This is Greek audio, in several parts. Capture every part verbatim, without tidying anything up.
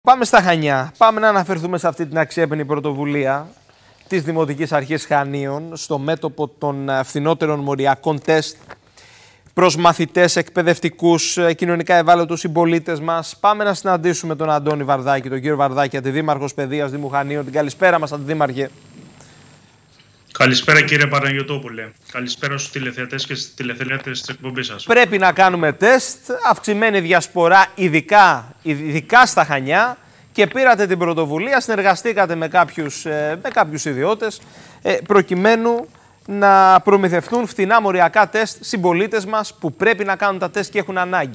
Πάμε στα Χανιά. Πάμε να αναφερθούμε σε αυτή την αξιέπαινη πρωτοβουλία της Δημοτικής Αρχής Χανίων στο μέτωπο των φθηνότερων μοριακών τεστ προς μαθητές, εκπαιδευτικούς, κοινωνικά ευάλωτους συμπολίτες μας. Πάμε να συναντήσουμε τον Αντώνη Βαρδάκη, τον κύριο Βαρδάκη, αντιδήμαρχος παιδείας Δήμου Χανίων. Την καλησπέρα μας, αντιδήμαρχε. Καλησπέρα κύριε Παναγιωτόπουλε. Καλησπέρα στους τηλεθεατές και στις τηλεθεατές της εκπομπής σας. Πρέπει να κάνουμε τεστ, αυξημένη διασπορά, ειδικά, ειδικά στα Χανιά, και πήρατε την πρωτοβουλία, συνεργαστήκατε με κάποιους, με κάποιους ιδιώτες, προκειμένου να προμηθευτούν φθηνά μοριακά τεστ συμπολίτες μας που πρέπει να κάνουν τα τεστ και έχουν ανάγκη.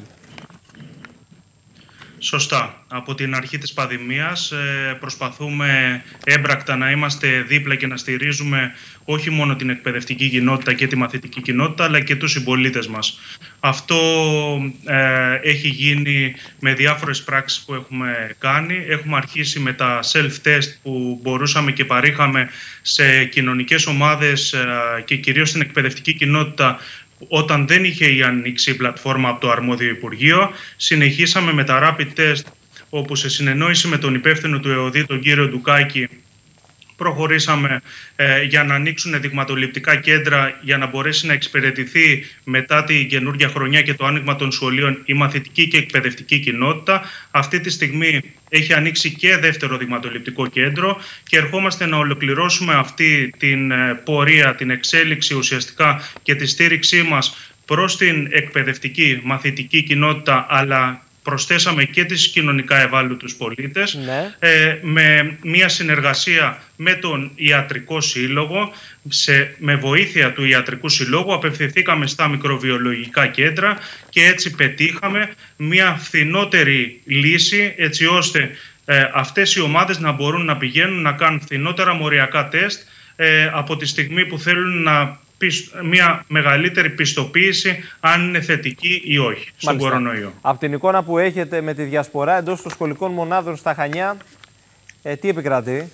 Σωστά. Από την αρχή της πανδημίας προσπαθούμε έμπρακτα να είμαστε δίπλα και να στηρίζουμε όχι μόνο την εκπαιδευτική κοινότητα και τη μαθητική κοινότητα, αλλά και τους συμπολίτες μας. Αυτό ε, έχει γίνει με διάφορες πράξεις που έχουμε κάνει. Έχουμε αρχίσει με τα self-test που μπορούσαμε και παρήχαμε σε κοινωνικές ομάδες ε, και κυρίως στην εκπαιδευτική κοινότητα, όταν δεν είχε η ανοίξει η πλατφόρμα από το αρμόδιο Υπουργείο. Συνεχίσαμε με τα rapid test, όπου σε συνεννόηση με τον υπεύθυνο του ΕΟΔΗ, τον κύριο Ντουκάκη, προχωρήσαμε ε, για να ανοίξουν δειγματοληπτικά κέντρα για να μπορέσει να εξυπηρετηθεί μετά την καινούργια χρονιά και το άνοιγμα των σχολείων η μαθητική και εκπαιδευτική κοινότητα. Αυτή τη στιγμή έχει ανοίξει και δεύτερο δειγματοληπτικό κέντρο και ερχόμαστε να ολοκληρώσουμε αυτή την ε, πορεία, την εξέλιξη ουσιαστικά και τη στήριξή μας προς την εκπαιδευτική μαθητική κοινότητα, αλλά προσθέσαμε και τις κοινωνικά ευάλωτους πολίτες, ναι. ε, με μια συνεργασία με τον Ιατρικό Σύλλογο. Σε, με βοήθεια του Ιατρικού Συλλόγου απευθυνθήκαμε στα μικροβιολογικά κέντρα και έτσι πετύχαμε μια φθηνότερη λύση, έτσι ώστε ε, αυτές οι ομάδες να μπορούν να πηγαίνουν να κάνουν φθηνότερα μοριακά τεστ ε, από τη στιγμή που θέλουν να μια μεγαλύτερη πιστοποίηση αν είναι θετική ή όχι στον κορονοϊό. Από την εικόνα που έχετε με τη διασπορά εντός των σχολικών μονάδων στα Χανιά, ε, τι επικρατεί?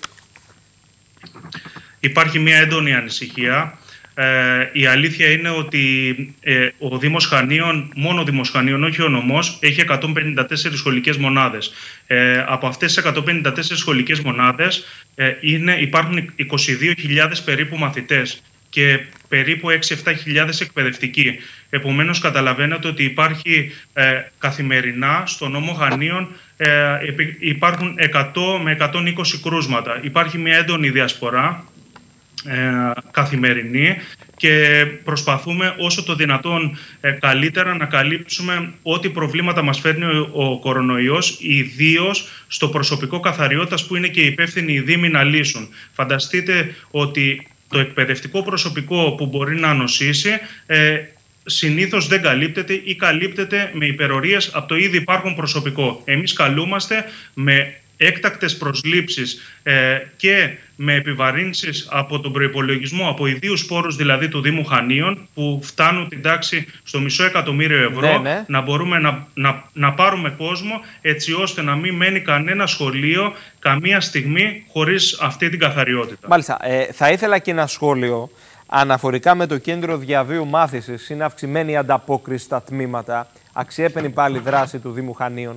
Υπάρχει μια έντονη ανησυχία. Ε, η αλήθεια είναι ότι ε, ο Δήμος Χανίων, μόνο ο Δήμος Χανίων, όχι ο νομός, έχει εκατόν πενήντα τέσσερις σχολικές μονάδες. Ε, από αυτές τις εκατόν πενήντα τέσσερις σχολικές μονάδες ε, είναι, υπάρχουν είκοσι δύο χιλιάδες περίπου μαθητές και περίπου έξι με επτά χιλιάδες εκπαιδευτικοί. Επομένως, καταλαβαίνετε ότι υπάρχει ε, καθημερινά στον νόμο Χανίων ε, υπάρχουν εκατό με εκατόν είκοσι κρούσματα. Υπάρχει μια έντονη διασπορά ε, καθημερινή και προσπαθούμε όσο το δυνατόν ε, καλύτερα να καλύψουμε ό,τι προβλήματα μας φέρνει ο, ο κορονοϊός, ιδίως στο προσωπικό καθαριότητας που είναι και υπεύθυνοι οι Δήμοι να λύσουν. Φανταστείτε ότι το εκπαιδευτικό προσωπικό που μπορεί να νοσήσει ε, συνήθως δεν καλύπτεται ή καλύπτεται με υπερορίες από το ήδη υπάρχον προσωπικό. Εμείς καλούμαστε με έκτακτες προσλήψεις ε, και με επιβαρύνσεις από τον προϋπολογισμό, από ιδίους πόρους δηλαδή του Δήμου Χανίων, που φτάνουν την τάξη στο μισό εκατομμύριο ευρώ, ναι, ναι. να μπορούμε να, να, να πάρουμε κόσμο, έτσι ώστε να μην μένει κανένα σχολείο καμία στιγμή χωρίς αυτή την καθαριότητα. Μάλιστα. Ε, θα ήθελα και ένα σχόλιο αναφορικά με το κέντρο διαβίου μάθησης. Είναι αυξημένη η ανταπόκριση στα τμήματα. Αξιέπαινη πάλι δράση του Δήμου Χανίων.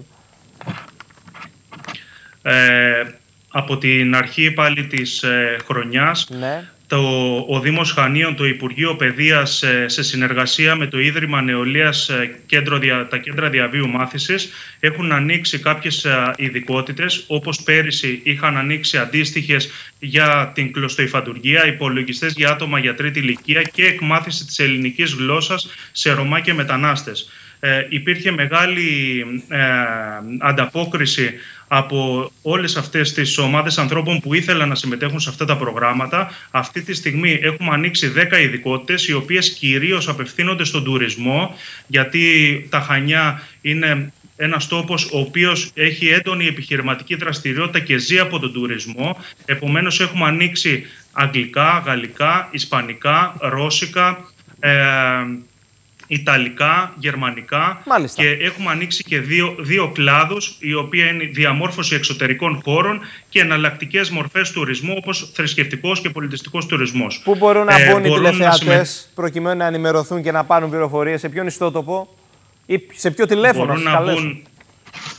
Ε, από την αρχή πάλι της ε, χρονιάς, ναι. το, ο Δήμος Χανίων, το Υπουργείο Παιδείας ε, σε συνεργασία με το Ίδρυμα Νεολαίας, ε, κέντρο, δια, τα κέντρα διαβίου μάθησης, έχουν ανοίξει κάποιες ε, ειδικότητες, όπως πέρυσι είχαν ανοίξει αντίστοιχες για την κλωστοϊφαντουργία, υπολογιστές για άτομα για τρίτη ηλικία και εκμάθηση της ελληνικής γλώσσας σε Ρωμά και μετανάστες. Ε, υπήρχε μεγάλη ε, ανταπόκριση από όλες αυτές τις ομάδες ανθρώπων που ήθελαν να συμμετέχουν σε αυτά τα προγράμματα. Αυτή τη στιγμή έχουμε ανοίξει δέκα ειδικότητες, οι οποίες κυρίως απευθύνονται στον τουρισμό, γιατί τα Χανιά είναι ένας τόπος ο οποίος έχει έντονη επιχειρηματική δραστηριότητα και ζει από τον τουρισμό. Επομένως έχουμε ανοίξει αγγλικά, γαλλικά, ισπανικά, ρώσικα, ε, Ιταλικά, Γερμανικά. Μάλιστα. Και έχουμε ανοίξει και δύο, δύο κλάδους, η οποία είναι διαμόρφωση εξωτερικών χώρων και εναλλακτικές μορφές τουρισμού, όπως θρησκευτικός και πολιτιστικός τουρισμός. Πού μπορούν να ε, μπουν οι τηλεθεατές συμμε... προκειμένου να ενημερωθούν και να πάρουν πληροφορίες, σε ποιον ιστότοπο ή σε ποιο τηλέφωνο? Μπορούν να μπουν,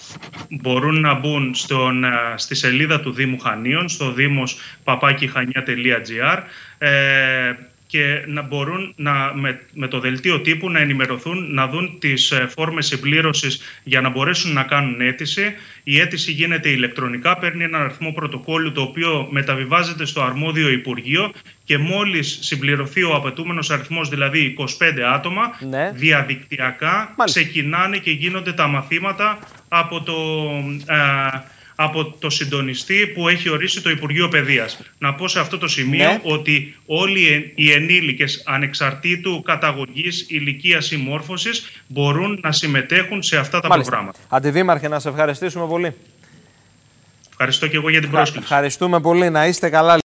μπορούν να μπουν στον, στη σελίδα του Δήμου Χανίων, στο δήμος παπάκι χανιά τελεία τζι άρ, ε, και να μπορούν να, με, με το δελτίο τύπου να ενημερωθούν, να δουν τις φόρμες συμπλήρωσης για να μπορέσουν να κάνουν αίτηση. Η αίτηση γίνεται ηλεκτρονικά, παίρνει ένα αριθμό πρωτοκόλλου το οποίο μεταβιβάζεται στο αρμόδιο Υπουργείο και μόλις συμπληρωθεί ο απαιτούμενος αριθμός, δηλαδή είκοσι πέντε άτομα, ναι. διαδικτυακά Μάλιστα. ξεκινάνε και γίνονται τα μαθήματα από το... Ε, από το συντονιστή που έχει ορίσει το Υπουργείο Παιδείας. Να πω σε αυτό το σημείο ναι. ότι όλοι οι ενήλικες ανεξαρτήτου καταγωγής, ηλικίας ή μόρφωσης μπορούν να συμμετέχουν σε αυτά τα Μάλιστα. προγράμματα. Αντιδήμαρχε, να σε ευχαριστήσουμε πολύ. Ευχαριστώ και εγώ για την πρόσκληση. Ευχαριστούμε πολύ. Να είστε καλά.